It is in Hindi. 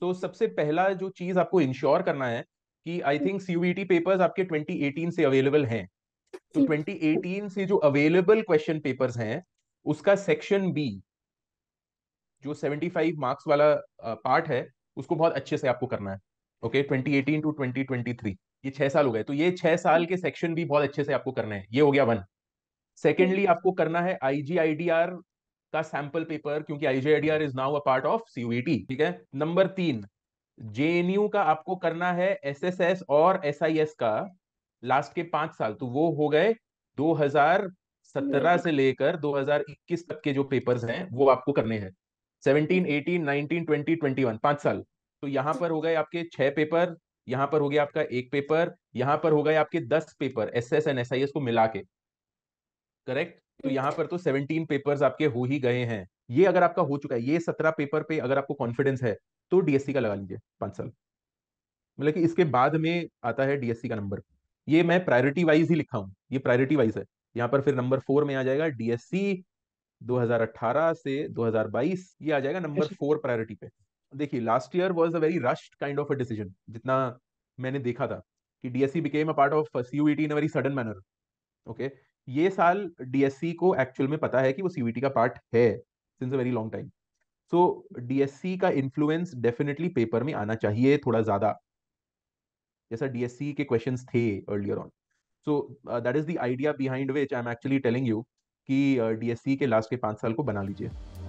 तो सबसे पहला जो चीज आपको इंश्योर करना है कि आई थिंक सीयूईटी पेपर्स आपके 2018 से अवेलेबल हैं। तो 2018 से जो अवेलेबल क्वेश्चन पेपर्स हैं उसका सेक्शन बी जो 75 मार्क्स वाला पार्ट है उसको बहुत अच्छे से आपको करना है। ओके, 2018 टू 2023 ये 6 साल हो गए, तो ये 6 साल के सेक्शन भी बहुत अच्छे से आपको करने हैं। ये हो गया वन। सेकेंडली आपको करना है आईजीआईडीआर का सैंपल पेपर, क्योंकि IGIDR is now a part of CUET. ठीक है। नंबर 3, जेएनयू का आपको करना है एसएसएस और एसआईएस का लास्ट के 5 साल, तो वो हो गए 2017 से लेकर 2021 तक के जो पेपर्स हैं वो आपको करने हैं। 17, 18, 19, 20, 21, 5 साल। तो यहां पर हो गए आपके 6 पेपर, यहां पर हो गया आपका एक पेपर, यहां पर हो गए आपके 10 पेपर एसएस एंड एसआईएस को मिला के। करेक्ट। तो यहां पर तो 17 पेपर्स आपके हो ही गए हैं। ये अगर आपका हो चुका है, ये 17 पेपर पे अगर आपको कॉन्फिडेंस है तो डीएससी का लगा लीजिए 5 साल। मतलब कि इसके बाद में आता है डीएससी का नंबर। ये मैं प्रायोरिटी वाइज ही लिखा हूं, ये प्रायोरिटी वाइज है। यहाँ पर फिर नंबर 4 में आ जाएगा डीएससी 2018 से 2022, ये आ जाएगा नंबर 4 प्रायोरिटी पे। देखिए last year was a very rushed kind of a decision, जितना मैंने देखा था कि DSC became a part of CUET in a very sudden manner. Okay. ये साल डीएससी को एक्चुअल में पता है कि वो सीयूईटी का पार्ट है since a very long time. So DSC का इन्फ्लुएंस डेफिनेटली पेपर में आना चाहिए थोड़ा ज्यादा, जैसा डीएससी के क्वेश्चंस थे earlier on. So that is the idea behind which I am actually telling you कि डीएससी के लास्ट के 5 साल को बना लीजिए।